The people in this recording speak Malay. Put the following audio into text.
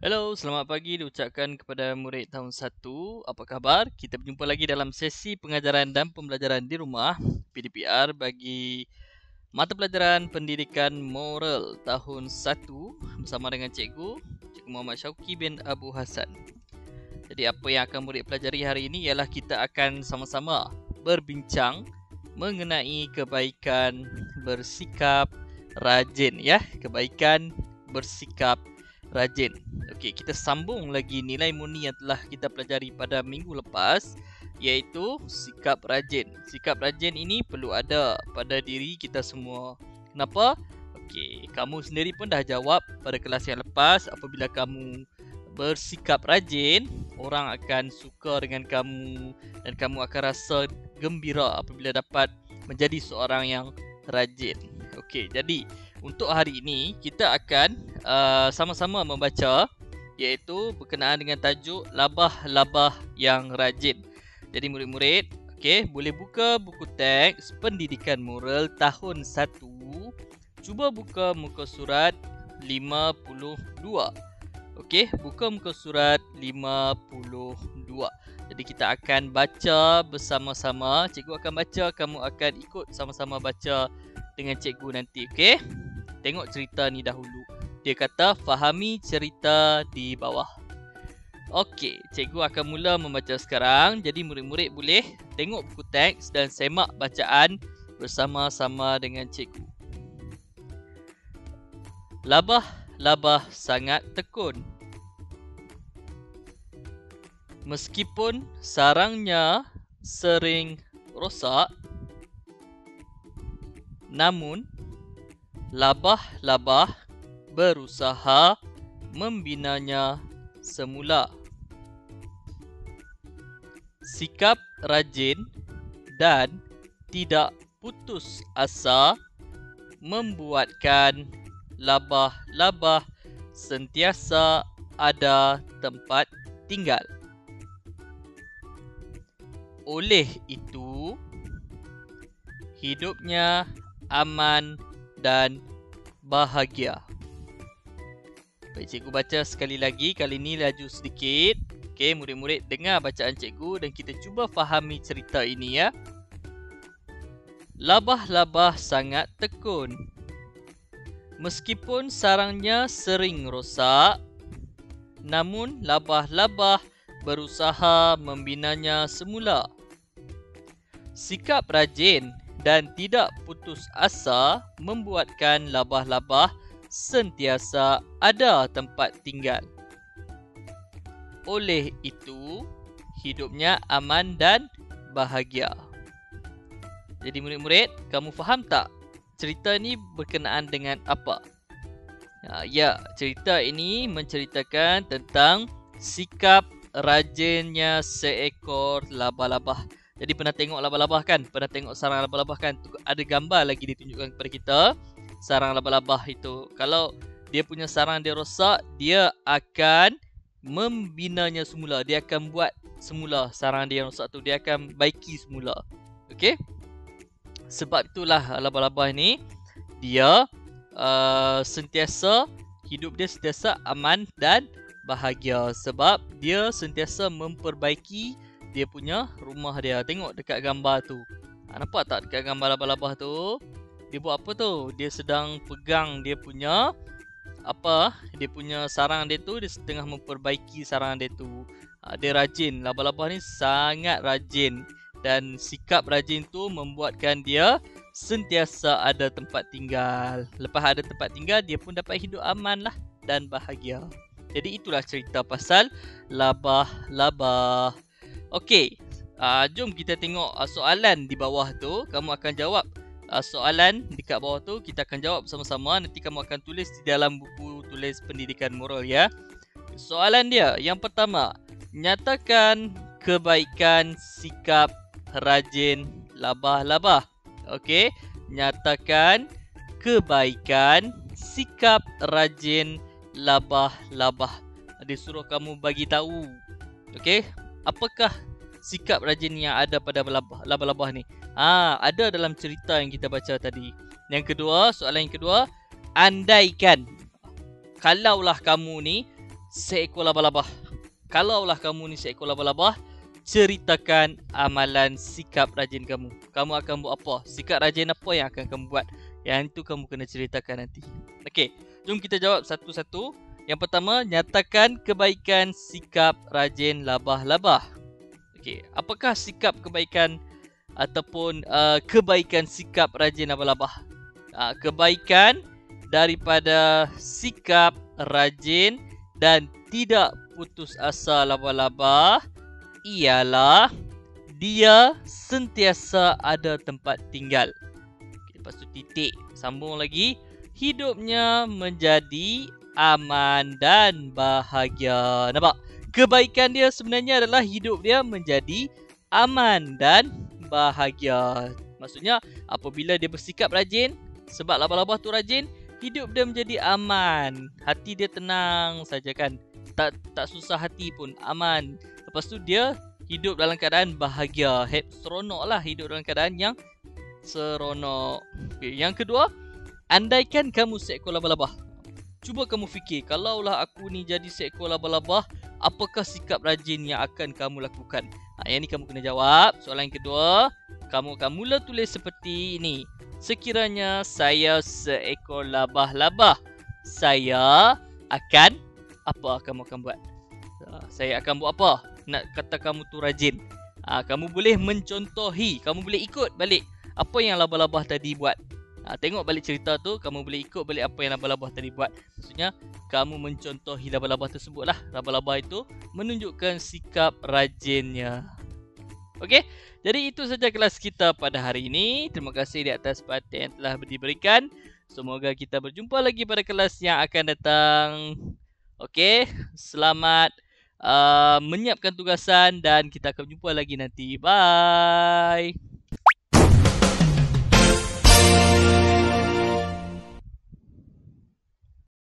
Hello, selamat pagi diucapkan kepada murid tahun 1. Apa khabar? Kita berjumpa lagi dalam sesi pengajaran dan pembelajaran di rumah PDPR bagi mata pelajaran pendidikan moral tahun 1 bersama dengan Cikgu Muhammad Syauqi bin Abu Hassan. Jadi apa yang akan murid pelajari hari ini ialah kita akan sama-sama berbincang mengenai kebaikan bersikap rajin ya, kebaikan bersikap rajin. Okey, kita sambung lagi nilai murni yang telah kita pelajari pada minggu lepas, iaitu sikap rajin. Sikap rajin ini perlu ada pada diri kita semua. Kenapa? Okey, kamu sendiri pun dah jawab pada kelas yang lepas, apabila kamu bersikap rajin, orang akan suka dengan kamu dan kamu akan rasa gembira apabila dapat menjadi seorang yang rajin. Okey, jadi untuk hari ini kita akan sama-sama membaca, iaitu berkenaan dengan tajuk labah-labah yang rajin. Jadi murid-murid, okey, boleh buka buku teks pendidikan moral tahun 1. Cuba buka muka surat 52. Okey, buka muka surat 52. Jadi kita akan baca bersama-sama. Cikgu akan baca, kamu akan ikut sama-sama baca dengan cikgu nanti, okey? Tengok cerita ni dahulu. Dia kata fahami cerita di bawah. Okey, cikgu akan mula membaca sekarang. Jadi murid-murid boleh tengok buku teks dan semak bacaan bersama-sama dengan cikgu. Labah-labah sangat tekun. Meskipun sarangnya sering rosak, namun labah-labah berusaha membinanya semula. Sikap rajin dan tidak putus asa membuatkan labah-labah sentiasa ada tempat tinggal. Oleh itu, hidupnya aman dan bahagia. Baik, cikgu baca sekali lagi. Kali ini laju sedikit. Okey, murid-murid dengar bacaan cikgu dan kita cuba fahami cerita ini ya. Labah-labah sangat tekun. Meskipun sarangnya sering rosak, namun labah-labah berusaha membinanya semula. Sikap rajin dan tidak putus asa membuatkan labah-labah sentiasa ada tempat tinggal. Oleh itu, hidupnya aman dan bahagia. Jadi murid-murid, kamu faham tak cerita ni berkenaan dengan apa? Ya, cerita ini menceritakan tentang sikap rajinnya seekor labah-labah. Jadi pernah tengok labah-labah kan? Pernah tengok sarang labah-labah kan? Ada gambar lagi ditunjukkan kepada kita. Sarang labah-labah itu, kalau dia punya sarang dia rosak, dia akan membinanya semula. Dia akan buat semula sarang dia yang rosak tu. Dia akan baiki semula. Okey? Sebab itulah labah-labah ni, dia hidup dia sentiasa aman dan bahagia. Sebab dia sentiasa memperbaiki dia punya rumah dia. Tengok dekat gambar tu. Nampak tak dekat gambar labah-labah tu? Dia buat apa tu? Dia sedang pegang dia punya dia punya sarang dia tu. Dia setengah memperbaiki sarang dia tu. Dia rajin. Labah-labah ni sangat rajin. Dan sikap rajin tu membuatkan dia sentiasa ada tempat tinggal. Lepas ada tempat tinggal, dia pun dapat hidup aman lah dan bahagia. Jadi itulah cerita pasal labah-labah. Okey, jom kita tengok soalan di bawah tu. Kamu akan jawab soalan dekat bawah tu. Kita akan jawab bersama-sama. Nanti kamu akan tulis di dalam buku tulis pendidikan moral ya. Soalan dia, yang pertama, nyatakan kebaikan sikap rajin labah-labah. Okey, nyatakan kebaikan sikap rajin labah-labah. Dia suruh kamu bagi tahu. Okey, apakah sikap rajin yang ada pada labah-labah ni? Ada dalam cerita yang kita baca tadi. Yang kedua, soalan yang kedua, andaikan kalaulah kamu ni seekor labah-labah. Kalaulah kamu ni seekor labah-labah, ceritakan amalan sikap rajin kamu. Kamu akan buat apa? Sikap rajin apa yang akan kamu buat? Yang itu kamu kena ceritakan nanti. Okey, jom kita jawab satu-satu. Yang pertama, nyatakan kebaikan sikap rajin labah-labah. Okey, apakah sikap kebaikan ataupun kebaikan sikap rajin labah-labah? Kebaikan daripada sikap rajin dan tidak putus asa labah-labah ialah dia sentiasa ada tempat tinggal. Okay, lepas tu titik, sambung lagi. Hidupnya menjadi aman dan bahagia. Nampak? Kebaikan dia sebenarnya adalah hidup dia menjadi aman dan bahagia. Maksudnya apabila dia bersikap rajin, sebab labah-labah tu rajin, hidup dia menjadi aman. Hati dia tenang saja kan. Tak susah hati pun, aman. Lepas tu dia hidup dalam keadaan bahagia. Seronok lah, hidup dalam keadaan yang seronok. Okay. Yang kedua, andaikan kamu seekor labah-labah. Cuba kamu fikir, kalaulah aku ni jadi seekor labah-labah, apakah sikap rajin yang akan kamu lakukan? Yang ni kamu kena jawab. Soalan yang kedua, kamu akan mula tulis seperti ini. Sekiranya saya seekor labah-labah, saya akan apa kamu akan buat? Saya akan buat apa? Nak kata kamu tu rajin. Kamu boleh mencontohi, kamu boleh ikut balik apa yang labah-labah tadi buat. Tengok balik cerita tu, kamu boleh ikut balik apa yang labah-labah tadi buat. Maksudnya, kamu mencontohi labah-labah tersebut lah. Labah-labah itu menunjukkan sikap rajinnya. Okey, jadi itu saja kelas kita pada hari ini. Terima kasih di atas perhatian yang telah diberikan. Semoga kita berjumpa lagi pada kelas yang akan datang. Okey, selamat menyiapkan tugasan dan kita akan jumpa lagi nanti. Bye.